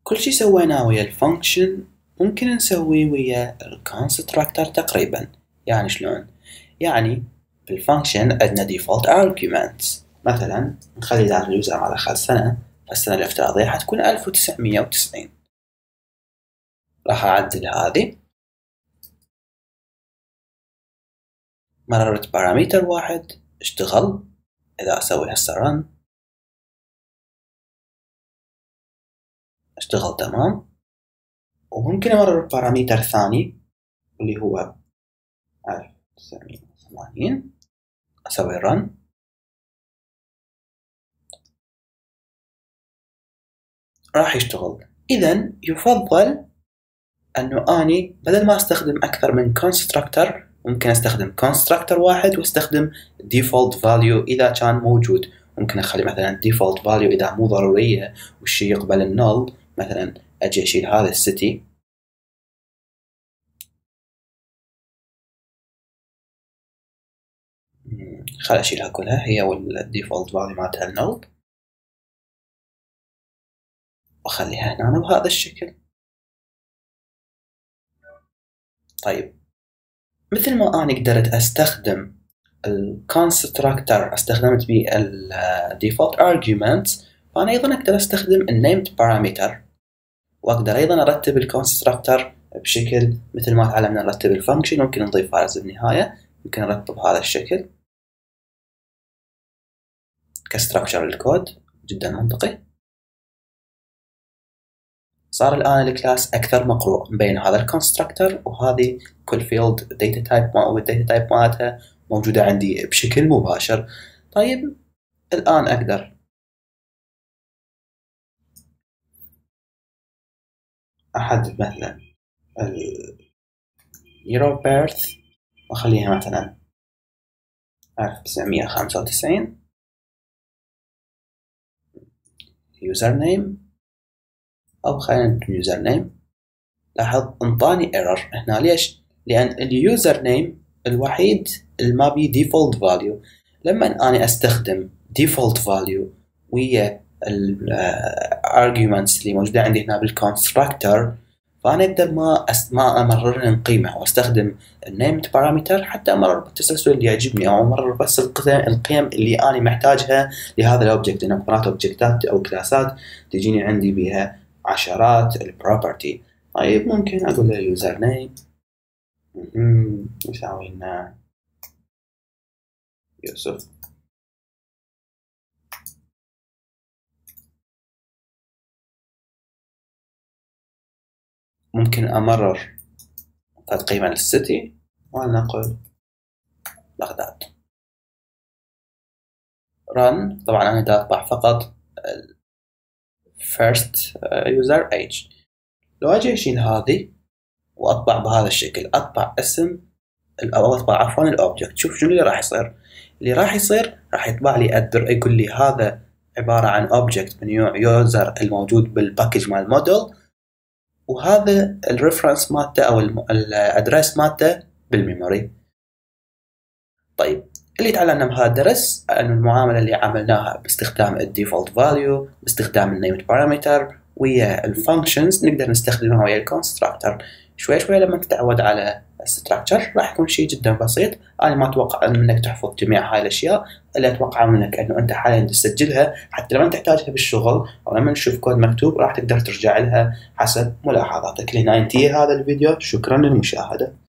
كل شي سويناه ويا الفانكشن ممكن نسويه ويا الكونستراكتر تقريبا. يعني شلون؟ يعني بالفانكشن عندنا default arguments. مثلا نخلي ذا اليوزر على دخل سنة، فالسنة الافتراضية حتكون 1990. راح أعدل هذه، مررت باراميتر واحد اشتغل. إذا أسوي هسه run اشتغل تمام. وممكن أمرر باراميتر ثاني اللي هو 1980، أسوي run راح يشتغل. إذا يفضل أنه أني بدل ما أستخدم أكثر من constructor ممكن أستخدم constructor واحد واستخدم default value إذا كان موجود. ممكن أخلي مثلا default value إذا مو ضرورية والشي يقبل النل. مثلا أجي أشيل هذا السيتي، خل أشيلها كلها هي والdefault value مالتها النل، وأخليها هنا بهذا الشكل. طيب مثل ما أنا قدرت أستخدم الكونستراكتر استخدمت به الديفولت arguments، فأنا أيضا أقدر أستخدم الnamed parameter، وأقدر أيضا أرتب الكونستراكتر بشكل مثل ما تعلمنا نرتب الفانكشن. ممكن نضيف فارز بالنهاية، ممكن نرتب بهذا الشكل كستراكشر الكود. جدا منطقي. صار الآن الكلاس أكثر مقروء بين هذا الكونستراكتر وهذه كل فيلد داتا تايب والداتا تايب مالتها موجودة عندي بشكل مباشر. طيب الآن أقدر أحدد مثلا year of birth وأخليها مثلا 1995. username أو خلينا نكتب username. لاحظ انطاني error هنا. ليش؟ لأن اليوزر الوحيد اللي ما بيه default value. لما أنا أستخدم default value ويا arguments اللي موجودة عندي هنا بالconstructor، فأنا أقدر ما أمررهن قيمة وأستخدم named parameter حتى أمرر بالتسلسل اللي يعجبني، أو أمرر بس القيم اللي أنا محتاجها لهذا الأوبجكت. لأن مرات أوبجكتات أو كلاسات تجيني عندي بها عشرات البروبرتي. طيب ممكن أقول له user name يساوي لنا يوسف. ممكن أمرر قيمة للسيتي ونقول بغداد. run. طبعا أنا دا أطبع فقط first user age. لو أجي أشيل هذه وأطبع بهذا الشكل، أطبع اسم أو أطبع عفوا الأوبجكت، شوف شنو اللي راح يصير. اللي راح يصير راح يطبع لي يقول لي هذا عبارة عن أوبجكت من يوزر الموجود بالباكج مال الموديل، وهذا الريفرنس مالته أو الأدرس مالته بالميموري. طيب اللي تعلمنا بهذا الدرس أن المعاملة اللي عملناها باستخدام الديفولت فاليو، باستخدام النيمد بارامتر ويا الفانكشنز، نقدر نستخدمها ويا الكونستراكتر. شوي شوي لما تتعود على الستراكشر راح يكون شيء جدا بسيط. أنا ما أتوقع منك تحفظ جميع هاي الأشياء، اللي أتوقع منك أنه أنت حاليا تسجلها حتى لما تحتاجها بالشغل أو لما نشوف كود مكتوب راح تقدر ترجع لها حسب ملاحظاتك. لهنا ينتهي هذا الفيديو. شكرا للمشاهدة.